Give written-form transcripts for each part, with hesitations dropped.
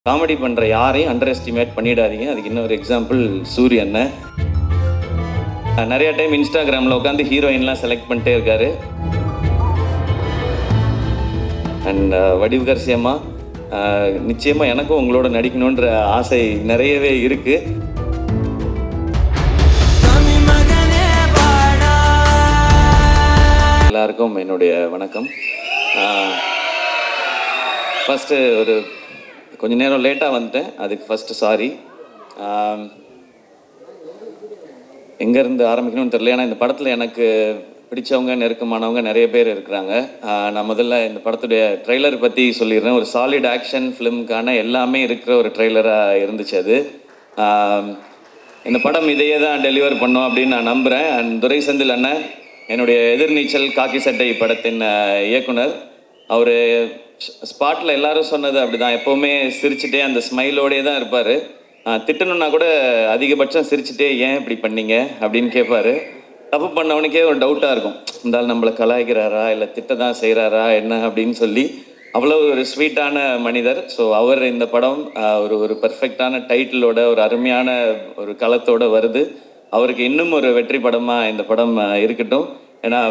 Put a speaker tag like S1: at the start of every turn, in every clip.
S1: Comedy பண்ணுற யாரையும் under estimate பண்ணிடாதீங்க. அதுக்கு இன்னொரு எக்ஸாம்பிள் சூரியன். நிறைய டைம் இன்ஸ்டாகிராமில் உட்காந்து ஹீரோயின்லாம் செலக்ட் பண்ணிட்டே இருக்காரு. அண்ட் வடிவுகரசியம்மா, நிச்சயமாக எனக்கும் உங்களோட நடிக்கணுன்ற ஆசை நிறையவே இருக்குது. எல்லாருக்கும் என்னுடைய வணக்கம். ஃபஸ்ட்டு கொஞ்ச நேரம் லேட்டாக வந்துட்டேன், அதுக்கு ஃபஸ்ட்டு சாரி. எங்கேருந்து ஆரம்பிக்கணும்னு தெரியல. ஏன்னா இந்த படத்தில் எனக்கு பிடிச்சவங்க, நெருக்கமானவங்க நிறைய பேர் இருக்கிறாங்க. நான் முதல்ல இந்த படத்துடைய ட்ரெய்லர் பற்றி சொல்லிடுறேன். ஒரு சாலிட் ஆக்ஷன் ஃபிலிமுக்கான எல்லாமே இருக்கிற ஒரு ட்ரெய்லராக இருந்துச்சு அது. இந்த படம் இதையே தான் டெலிவர் பண்ணோம் அப்படின்னு நான் நம்புகிறேன். அண்ட் துரை செந்தில் அண்ணன், என்னுடைய எதிர்நீச்சல் காக்கி சட்டை படத்தின் இயக்குனர். அவர் ஸ்பாட்டில் எல்லாரும் சொன்னது அப்படி தான், எப்போவுமே சிரிச்சுட்டே அந்த ஸ்மைலோடே தான் இருப்பார். திட்டணுன்னா கூட அதிகபட்சம் சிரிச்சுட்டே ஏன் இப்படி பண்ணீங்க அப்படின்னு கேட்பார். தப்பு பண்ணவனுக்கே ஒரு டவுட்டாக இருக்கும், இருந்தாலும் நம்மளை கலாய்க்கிறாரா இல்லை திட்ட தான் செய்கிறாரா என்ன அப்படின்னு சொல்லி. அவ்வளோ ஒரு ஸ்வீட்டான மனிதர். ஸோ அவர் இந்த படம் ஒரு பெர்ஃபெக்டான டைட்டிலோட, ஒரு அருமையான ஒரு களத்தோடு வருது. அவருக்கு இன்னும் ஒரு வெற்றி படமாக இந்த படம் இருக்கட்டும். ஏன்னா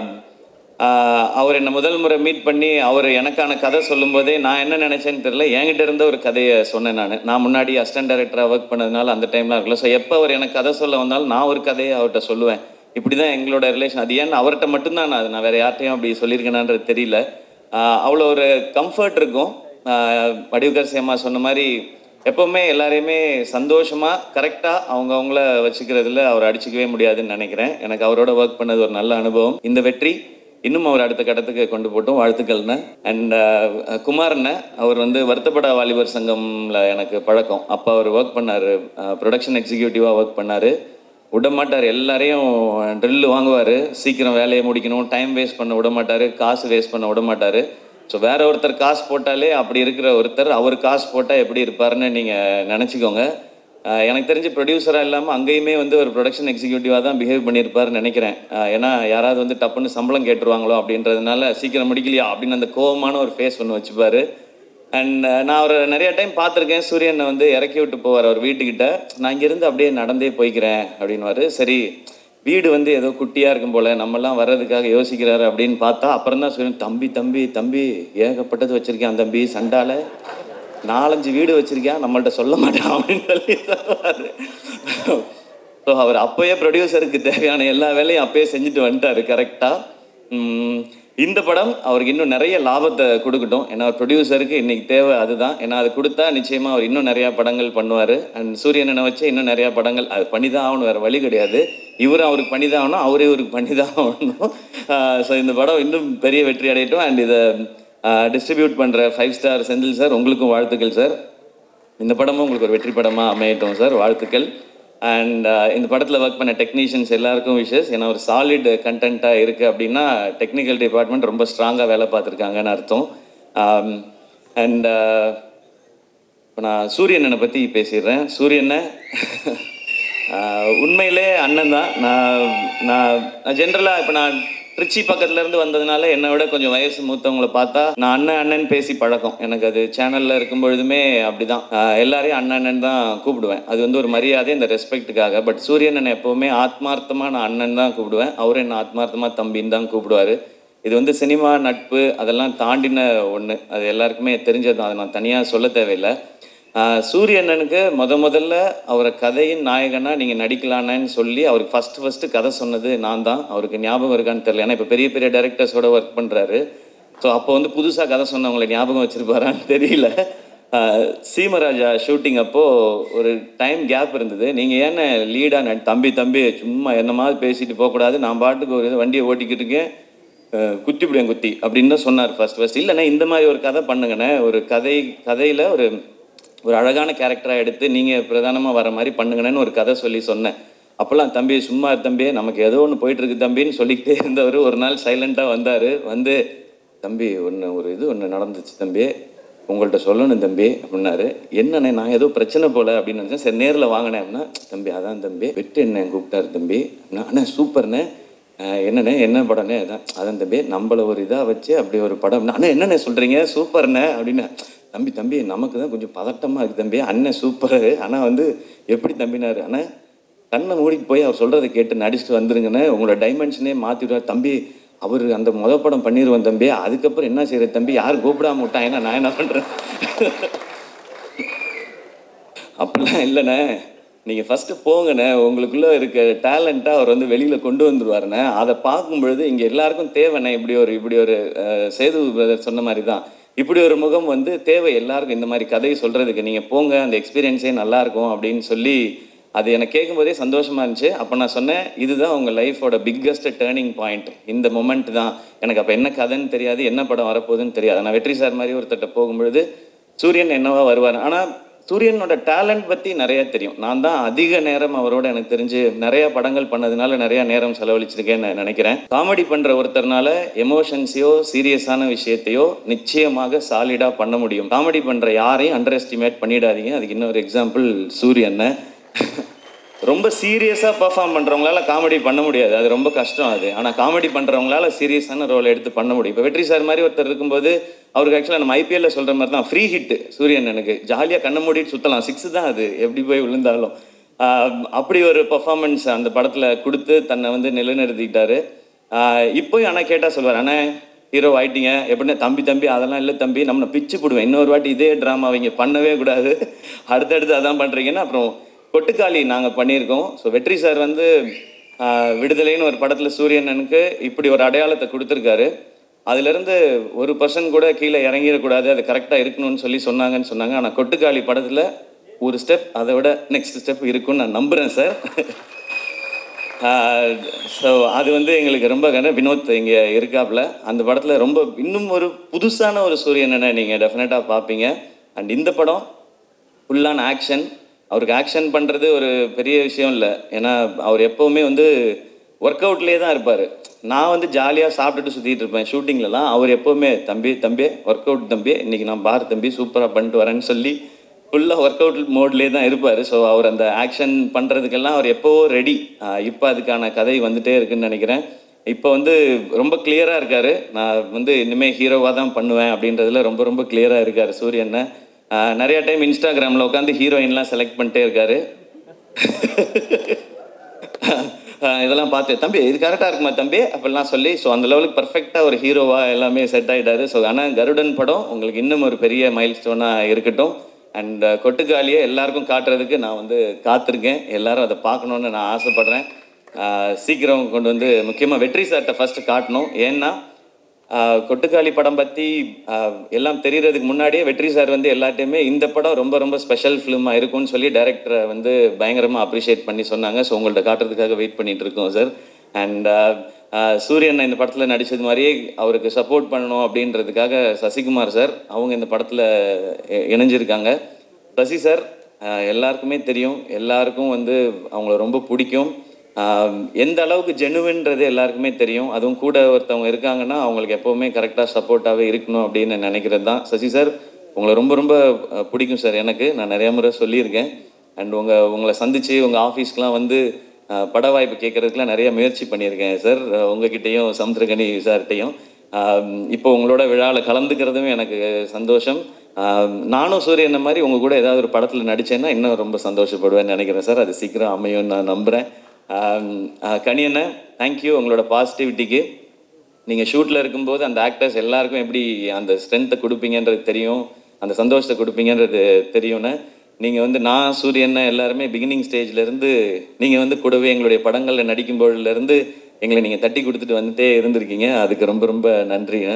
S1: அவர் என்னை முதல் முறை மீட் பண்ணி அவர் எனக்கான கதை சொல்லும்போதே நான் என்ன நினச்சேன்னு தெரியல, என்கிட்ட இருந்த ஒரு கதையை சொன்னேன். நான் முன்னாடி அசிஸ்டன்ட் டைரக்டராக ஒர்க் பண்ணதுனால அந்த டைம்லாம் இருக்கல. ஸோ எப்போ அவர் எனக்கு கதை சொல்ல வந்தாலும் நான் ஒரு கதையை அவர்கிட்ட சொல்லுவேன். இப்படி தான் எங்களோட ரிலேஷன். அது ஏன்னு அவர்கிட்ட மட்டும்தான் நான் வேறு யார்ட்டையும் அப்படி சொல்லியிருக்கேனான்றது தெரியல. அவ்வளோ ஒரு கம்ஃபர்ட் இருக்கும். வடிவுகரசியம்மா சொன்ன மாதிரி எப்போவுமே எல்லாரையுமே சந்தோஷமாக கரெக்டாக அவங்கள வச்சுக்கிறதுல அவர் அடிச்சிக்கவே முடியாதுன்னு நினைக்கிறேன். எனக்கு அவரோட ஒர்க் பண்ணது ஒரு நல்ல அனுபவம். இந்த வெற்றி இன்னும் அவர் அடுத்த கட்டத்துக்கு கொண்டு போட்டோம். வாழ்த்துக்கள்ண்ணே. அண்ட் குமார்ண்ணே, அவர் வருத்தப்பட வாலிபர் சங்கமில் எனக்கு பழக்கம். அப்போ அவர் ஒர்க் பண்ணார், ப்ரொடக்ஷன் எக்ஸிக்யூட்டிவாக ஒர்க் பண்ணார். விட மாட்டார், எல்லாரையும் ட்ரில்லு வாங்குவார். சீக்கிரம் வேலையை முடிக்கணும், டைம் வேஸ்ட் பண்ண விட மாட்டார், காசு வேஸ்ட் பண்ண விட மாட்டார். ஸோ வேற ஒருத்தர் காசு போட்டாலே அப்படி இருக்கிற ஒருத்தர் அவர் காசு போட்டால் எப்படி இருப்பாருன்னு நீங்கள் நினச்சிக்கோங்க. எனக்கு தெரிஞ்சு ப்ரொடியூசராக இல்லாமல் அங்கேயுமே ஒரு ப்ரொடக்ஷன் எக்ஸிக்யூட்டிவாக தான் பிஹேவ் பண்ணியிருப்பாருன்னு நினைக்கிறேன். ஏன்னா யாராவது டப்புன்னு சம்பளம் கேட்டுருவாங்களோ அப்படின்றதுனால சீக்கிரம் முடிக்கலையா அப்படின்னு அந்த கோவமான ஒரு ஃபேஸ் ஒன்று வச்சுப்பார். அண்ட் நான் அவர் நிறைய டைம் பார்த்துருக்கேன். சூரியனை இறக்கி விட்டு போவார் அவர் வீட்டுக்கிட்ட. நான் இங்கேருந்து அப்படியே நடந்தே போய்க்கிறேன் அப்படின்வார். சரி, வீடு ஏதோ குட்டியாக இருக்கும் போல், நம்மெல்லாம் வர்றதுக்காக யோசிக்கிறாரு அப்படின்னு பார்த்தா அப்புறம் தான் சூரியன், தம்பி தம்பி தம்பி ஏகப்பட்டது வச்சுருக்கேன் தம்பி, சண்டால 4-5 வீடு வச்சிருக்கேன், நம்மள்ட்ட சொல்ல மாட்டான் அப்படின்னு சொல்லி சொல்லுவார். ஸோ அவர் அப்போயே ப்ரொடியூசருக்கு தேவையான எல்லா வேலையும் அப்போயே செஞ்சுட்டு வந்துட்டார் கரெக்டாக. இந்த படம் அவருக்கு இன்னும் நிறைய லாபத்தை கொடுக்கட்டும். ஏன்னா ப்ரொடியூசருக்கு இன்றைக்கி தேவை அதுதான். ஏன்னா அது கொடுத்தா நிச்சயமாக அவர் இன்னும் நிறையா படங்கள் பண்ணுவார். அண்ட் சூரியனை வச்சு இன்னும் நிறையா படங்கள் அது பண்ணி தான் ஆகணும், வேறு வழி கிடையாது. இவரும் அவருக்கு பண்ணி தான் ஆகணும், அவரே இவருக்கு பண்ணி தான் ஆகணும். ஸோ இந்த படம் இன்னும் பெரிய வெற்றி அடையட்டும். அண்ட் இதை டிஸ்ட்ரிபியூட் பண்ணுற 5 ஸ்டார் செந்தில் சார், உங்களுக்கும் வாழ்த்துக்கள் சார். இந்த படமும் உங்களுக்கு ஒரு வெற்றி படமாக அமையட்டும் சார், வாழ்த்துக்கள். அண்ட் இந்த படத்தில் ஒர்க் பண்ண டெக்னீஷியன்ஸ் எல்லாருக்கும் விஷஸ். ஏன்னா ஒரு சாலிட் கண்டென்ட்டாக இருக்குது அப்படின்னா டெக்னிக்கல் டிபார்ட்மெண்ட் ரொம்ப ஸ்ட்ராங்காக வேலை பார்த்துருக்காங்கன்னு அர்த்தம். அண்ட் இப்போ நான் சூரியனை பற்றி பேசிடுறேன். சூரியனை உண்மையிலே அண்ணன் தான். நான் ஜென்ரலாக இப்போ நான் ட்ரிச்சி பக்கத்துலேருந்து வந்ததுனால என்னை விட கொஞ்சம் வயசு மூத்தவங்களை பார்த்தா நான் அண்ணன் பேசி பழக்கம். எனக்கு அது சேனலில் இருக்கும் பொழுதுமே அப்படி தான், எல்லாரையும் அண்ணன் தான் கூப்பிடுவேன். அது ஒரு மரியாதை, இந்த ரெஸ்பெக்ட்டுக்காக. பட் சூரியன் என்னை எப்போவுமே ஆத்மார்த்தமாக நான் அண்ணன் தான் கூப்பிடுவேன். அவரும் என்ன ஆத்மார்த்தமாக தம்பின்னு தான் கூப்பிடுவார். இது சினிமா நட்பு அதெல்லாம் தாண்டின ஒன்று, அது எல்லாருக்குமே தெரிஞ்சது தான், அதை நான் தனியாக சொல்ல தேவையில்லை. சூரியண்ணனுக்கு முதல்ல அவரை கதையின் நாயகனாக நீங்கள் நடிக்கலான்னு சொல்லி அவருக்கு ஃபஸ்ட்டு கதை சொன்னது நான் தான். அவருக்கு ஞாபகம் இருக்கான்னு தெரியல. ஏன்னா இப்போ பெரிய பெரிய டைரக்டர்ஸோட ஒர்க் பண்ணுறாரு. ஸோ அப்போ புதுசாக கதை சொன்னவங்களை ஞாபகம் வச்சுருப்பாரான்னு தெரியல. சீமராஜா ஷூட்டிங் அப்போது ஒரு டைம் கேப் இருந்தது. நீங்கள் ஏன்னா லீடாக தம்பி சும்மா என்ன மாதிரி பேசிட்டு போகக்கூடாது, நான் பாட்டுக்கு ஒரு வண்டியை ஓட்டிக்கிட்டு இருக்கேன், குத்திவிடுவேன் குத்தி அப்படின்னு தான் சொன்னார் ஃபஸ்ட். இல்லைண்ணே இந்த மாதிரி ஒரு கதை பண்ணுங்கண்ணே, ஒரு கதையில் ஒரு அழகான கேரக்டராக எடுத்து நீங்கள் பிரதானமாக வர மாதிரி பண்ணுங்கன்னு ஒரு கதை சொல்லி சொன்னேன். அப்போல்லாம் தம்பி சும்மா தம்பி, நமக்கு ஏதோ ஒன்று போயிட்டுருக்கு தம்பின்னு சொல்லிக்கிட்டே இருந்தவர் ஒரு நாள் சைலண்ட்டாக வந்தார். தம்பி ஒன்று நடந்துச்சு தம்பி, உங்கள்கிட்ட சொல்லணும் தம்பி அப்படின்னாரு. என்னண்ணே, நான் ஏதோ பிரச்சனை போல் அப்படின்னு நினச்சேன். சரி நேரில் வாங்கினேன் அப்படின்னா, தம்பி அதான் தம்பி வெட்டு என்ன கூப்பிட்டாரு தம்பி அப்படின்னா, அண்ணா சூப்பர்ண்ணே, என்னண்ணே என்ன படம்னே, அதான் தம்பி நம்மளை ஒரு இதாக வச்சு அப்படி ஒரு படம். அண்ணா என்னண்ணே சொல்கிறீங்க, சூப்பர்ண்ணே அப்படின்னா, தம்பி தம்பி நமக்கு தான் கொஞ்சம் பதட்டமாக இருக்குது தம்பி, அண்ணன் சூப்பரு, ஆனால் வந்து எப்படி தம்பினாரு, ஆனால் கண்ணை மூடிட்டு போய் அவர் சொல்கிறத கேட்டு நடிச்சுட்டு வந்துருங்கன்னு உங்களோட டைமென்ஷனே மாற்றி விடுவார். தம்பி அவர் அந்த படம் பண்ணிடுவேன் தம்பி, அதுக்கப்புறம் என்ன செய்யறது தம்பி, யாரும் கூப்பிடாம விட்டான், ஏன்னா நான் என்ன பண்ணுறேன். அப்படிலாம் இல்லைண்ணே, நீங்கள் ஃபஸ்ட்டு போங்கண்ணே, உங்களுக்குள்ளே இருக்க டேலண்ட்டாக அவர் வந்து வெளியில் கொண்டு வந்துடுவாருண்ணே. அதை பார்க்கும்பொழுது இங்கே எல்லாருக்கும் தேவைண்ணே. இப்படி ஒரு சேது பிரதர் சொன்ன மாதிரி தான், இப்படி ஒரு முகம் வந்து தேவை எல்லாருக்கும். இந்த மாதிரி கதையை சொல்கிறதுக்கு நீங்கள் போங்க, அந்த எக்ஸ்பீரியன்ஸே நல்லாயிருக்கும் அப்படின்னு சொல்லி அது எனக்கு கேட்கும்போதே சந்தோஷமாக இருந்துச்சு. அப்போ நான் சொன்னேன், இதுதான் உங்கள் லைஃபோட பிக்கஸ்ட் டேர்னிங் பாயிண்ட், இந்த மொமெண்ட் தான். எனக்கு அப்போ என்ன கதைன்னு தெரியாது, என்ன படம் வரப்போகுதுன்னு தெரியாது. நான் வெற்றி சார் மாதிரி ஒருத்தட்ட போகும்பொழுது சூரியன் என்னவா வருவார், ஆனால் சூரியனோட டேலண்ட் பற்றி நிறையா தெரியும். நான் தான் அதிக நேரம் அவரோட எனக்கு தெரிஞ்சு நிறையா படங்கள் பண்ணதுனால நிறையா நேரம் செலவழிச்சிருக்கேன்னு நினைக்கிறேன். காமெடி பண்ணுற ஒருத்தர்னால எமோஷன்ஸையோ சீரியஸான விஷயத்தையோ நிச்சயமாக சாலிடாக பண்ண முடியும். காமெடி பண்ணுற யாரையும் அண்டர் எஸ்டிமேட் பண்ணிடாதீங்க. அதுக்கு இன்னொரு எக்ஸாம்பிள் சூரியனை. ரொம்ப சீரியஸாக பர்ஃபார்ம் பண்ணுறவங்களால காமெடி பண்ண முடியாது, அது ரொம்ப கஷ்டம் அது. ஆனால் காமெடி பண்ணுறவங்களால சீரியஸான ரோல் எடுத்து பண்ண முடியும். இப்போ வெற்றி சார் மாதிரி ஒருத்தர் இருக்கும்போது அவருக்கு ஆக்சுவலாக நம்ம ஐபிஎல்ல சொல்கிற மாதிரி தான் ஃப்ரீ ஹிட்டு சூரியன். எனக்கு ஜாலியாக கண்ணை மூடிட்டு சுற்றலாம், 6 தான் அது, எப்படி போய் விழுந்தாலும். அப்படி ஒரு பர்ஃபார்மன்ஸ் அந்த படத்தில் கொடுத்து தன்னை வந்து நிலைநிறுத்திக்கிட்டாரு. இப்போயும் ஆனால் கேட்டால் சொல்வார், அண்ணா ஹீரோ ஆயிட்டீங்க எப்படின்னா, தம்பி தம்பி அதெல்லாம் இல்லை தம்பி, நம்மளை பிச்சு போடுவேன், இன்னொரு வாட்டி இதே ட்ராமா அவங்க பண்ணவே கூடாது, அடுத்தடுத்து அதான் பண்ணுறீங்கன்னா. அப்புறம் கொட்டுக்காளி நாங்கள் பண்ணியிருக்கோம். ஸோ வெற்றி சார் வந்து விடுதலைன்னு ஒரு படத்தில் சூரியனனுக்கு இப்படி ஒரு அடையாளத்தை கொடுத்துருக்காரு. அதுலேருந்து ஒரு பர்சன்ட் கூட கீழே இறங்கிடக்கூடாது, அது கரெக்டாக இருக்கணும்னு சொன்னாங்கன்னு சொன்னாங்க. ஆனால் கொட்டுக்காளி படத்தில் ஒரு ஸ்டெப் அதை விட நெக்ஸ்ட் ஸ்டெப் இருக்குன்னு நான் நம்புகிறேன் சார். ஸோ அது வந்து எங்களுக்கு ரொம்ப வினோத் இங்கே இருக்காப்புல அந்த படத்தில் ரொம்ப இன்னும் ஒரு புதுசான ஒரு சூரியனனை நீங்கள் டெஃபினட்டாக பார்ப்பீங்க. அண்ட் இந்த படம் ஃபுல்லான ஆக்ஷன். அவருக்கு ஆக்ஷன் பண்ணுறது ஒரு பெரிய விஷயம் இல்லை, ஏன்னா அவர் எப்போவுமே வந்து ஒர்க் அவுட்லேயே தான் இருப்பார். நான் வந்து ஜாலியாக சாப்பிட்டுட்டு சுற்றிட்டு இருப்பேன் ஷூட்டிங்லலாம். அவர் எப்போவுமே தம்பி தம்பி ஒர்க் அவுட் தம்பி, இன்றைக்கி நான் பார் தம்பி சூப்பராக பண்ணிட்டு வரேன்னு சொல்லி ஃபுல்லாக ஒர்க் அவுட் மோட்லேயே தான் இருப்பார். ஸோ அவர் அந்த ஆக்ஷன் பண்ணுறதுக்கெல்லாம் அவர் எப்போவோ ரெடி. இப்போ அதுக்கான கதை வந்துகிட்டே இருக்குதுன்னு நினைக்கிறேன். இப்போ வந்து ரொம்ப கிளியராக இருக்கார். நான் வந்து இனிமேல் ஹீரோவாக தான் பண்ணுவேன் அப்படின்றதுல ரொம்ப ரொம்ப கிளியராக இருக்கார் சூரியனை. நிறையா டைம் இன்ஸ்டாகிராமில் உட்காந்து ஹீரோயின்லாம் செலக்ட் பண்ணிட்டே இருக்காரு. இதெல்லாம் பார்த்து தம்பி இது கரெக்டாக இருக்குமா தம்பி அப்படிலாம் சொல்லி, ஸோ அந்த லெவலுக்கு பர்ஃபெக்டாக ஒரு ஹீரோவாக எல்லாமே செட் ஆகிட்டாரு. ஸோ ஆனால் கருடன் படம் உங்களுக்கு இன்னும் ஒரு பெரிய மைல் ஸ்டோனாக இருக்கட்டும். அண்ட் கொட்டுக்காலியை எல்லாருக்கும் காட்டுறதுக்கு நான் வந்து காத்திருக்கேன். எல்லாரும் அதை பார்க்கணுன்னு நான் ஆசைப்பட்றேன். சீக்கிரம் கொண்டு வந்து முக்கியமாக வெற்றி சார்கிட்ட ஃபஸ்ட்டு காட்டணும். ஏன்னா கொட்டுக்காளி படம் பற்றி எல்லாம் தெரியறதுக்கு முன்னாடியே வெற்றி சார் வந்து எல்லாத்தையுமே இந்த படம் ரொம்ப ரொம்ப ஸ்பெஷல் ஃபிலிமாக இருக்கும்னு சொல்லி டைரக்டரை வந்து பயங்கரமாக அப்ரிஷியேட் பண்ணி சொன்னாங்க. ஸோ உங்கள்கிட்ட காட்டுறதுக்காக வெயிட் பண்ணிகிட்டு இருக்கோம் சார். அண்ட் சூரியன் இந்த படத்தில் நடித்தது மாதிரியே அவருக்கு சப்போர்ட் பண்ணணும் அப்படின்றதுக்காக சசிகுமார் சார் அவங்க இந்த படத்தில் இணைஞ்சிருக்காங்க. சசி சார் எல்லாருக்குமே தெரியும், எல்லாருக்கும் வந்து அவங்கள ரொம்ப பிடிக்கும். எந்த அளவுக்கு ஜெனுவின்றது எல்லாருக்குமே தெரியும். அதுவும் கூட ஒருத்தவங்க இருக்காங்கன்னா அவங்களுக்கு எப்போவுமே கரெக்டாக சப்போர்ட்டாகவே இருக்கணும் அப்படின்னு நினைக்கிறது தான். சசி சார் உங்களை ரொம்ப ரொம்ப பிடிக்கும் சார். எனக்கு நான் நிறையா முறை சொல்லியிருக்கேன். அண்ட் உங்களை சந்தித்து உங்கள் ஆஃபீஸ்க்கெலாம் வந்து பட வாய்ப்பு கேட்குறதுக்குலாம் நிறைய முயற்சி பண்ணியிருக்கேன் சார், உங்ககிட்டையும் சமுத்திரகனி சார்கிட்டையும். இப்போ உங்களோட விழாவில் கலந்துக்கிறதும் எனக்கு சந்தோஷம். நானும் சூரியன் மாதிரி உங்கள் கூட ஏதாவது ஒரு படத்தில் நடித்தேன்னா இன்னும் ரொம்ப சந்தோஷப்படுவேன்னு நினைக்கிறேன் சார். அது சீக்கிரம் அமையும்னு நான் நம்புகிறேன். கனியண்ண தேங்க்யூ உங்களோட பாசிட்டிவிட்டிக்கு. நீங்கள் ஷூட்டில் இருக்கும்போது அந்த ஆக்டர்ஸ் எல்லாருக்கும் எப்படி அந்த ஸ்ட்ரென்த்தை கொடுப்பீங்கன்றது தெரியும், அந்த சந்தோஷத்தை கொடுப்பீங்கன்றது தெரியும்னு. நீங்கள் வந்து நான் சூரியண்ண எல்லாருமே பிகினிங் ஸ்டேஜ்லேருந்து நீங்கள் வந்து கூடவே எங்களுடைய படங்களில் நடிக்கும்போதுலேருந்து எங்களை நீங்கள் தட்டி கொடுத்துட்டு வந்துட்டே இருந்திருக்கீங்க. அதுக்கு ரொம்ப ரொம்ப நன்றிங்க.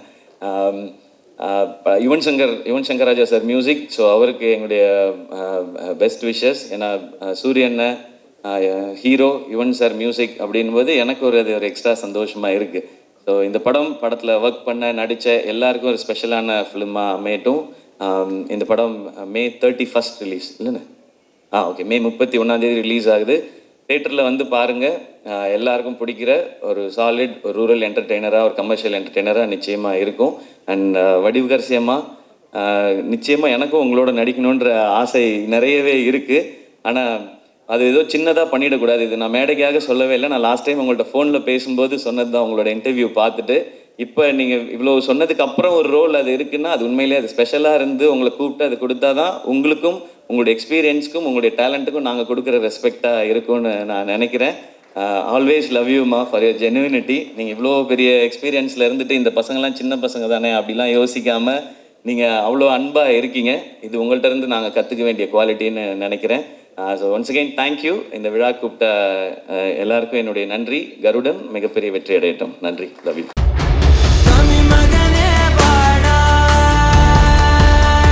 S1: Yuvan Shankar Raja sir music. So அவருக்கு எங்களுடைய பெஸ்ட் விஷஸ். ஏன்னா சூரியண்ண ஹீரோ, யுவன் சார் மியூசிக் அப்படின்போது எனக்கு அது ஒரு எக்ஸ்ட்ரா சந்தோஷமாக இருக்குது. ஸோ இந்த படத்தில் ஒர்க் பண்ண நடித்த எல்லாருக்கும் ஒரு ஸ்பெஷலான ஃபிலிமாக அமையட்டும். இந்த படம் May 31 ரிலீஸ் இல்லைண்ணே? ஓகே, May 31 ரிலீஸ் ஆகுது. தேட்டரில் வந்து பாருங்கள். எல்லாருக்கும் பிடிக்கிற ஒரு சாலிட் ஒரு ரூரல் என்டர்டெய்னராக ஒரு கமர்ஷியல் என்டர்டெய்னராக நிச்சயமாக இருக்கும். அண்ட் வடிவுகரசியமாக நிச்சயமாக எனக்கும் உங்களோட நடிக்கணுன்ற ஆசை நிறையவே இருக்குது. ஆனால் அது ஏதோ சின்னதாக பண்ணிடக்கூடாது. இது நான் மேடைக்காக சொல்லவே இல்லை. நான் லாஸ்ட் டைம் உங்கள்கிட்ட ஃபோனில் பேசும்போது சொன்னது தான். உங்களோட இன்டர்வியூ பார்த்துட்டு இப்போ நீங்கள் இவ்வளோ சொன்னதுக்கு அப்புறம் ஒரு ரோல் அது இருக்குன்னா அது உண்மையிலேயே அது ஸ்பெஷலாக இருந்து உங்களை கூப்பிட்டு அது கொடுத்தா தான் உங்களுக்கும் உங்களுடைய எக்ஸ்பீரியன்ஸ்க்கும் உங்களுடைய டேலண்ட்டுக்கும் நாங்கள் கொடுக்குற ரெஸ்பெக்டாக இருக்கும்னு நான் நினைக்கிறேன். ஆல்வேஸ் லவ் யூமா ஃபார் யர் ஜெனுவினிட்டி. நீங்கள் இவ்வளோ பெரிய எக்ஸ்பீரியன்ஸில் இருந்துட்டு இந்த பசங்கள்லாம் சின்ன பசங்க தானே அப்படிலாம் யோசிக்காமல் நீங்கள் அவ்வளோ அன்பாக இருக்கீங்க. இது உங்கள்கிட்ட இருந்து நாங்கள் கற்றுக்க வேண்டிய குவாலிட்டின்னு நினைக்கிறேன். So once again thank you. இந்த விழா கூப்பிட்ட எல்லாருக்கும் என்னுடைய நன்றி. கருடன் மிகப்பெரிய வெற்றி அடையட்டும். நன்றி. Love you.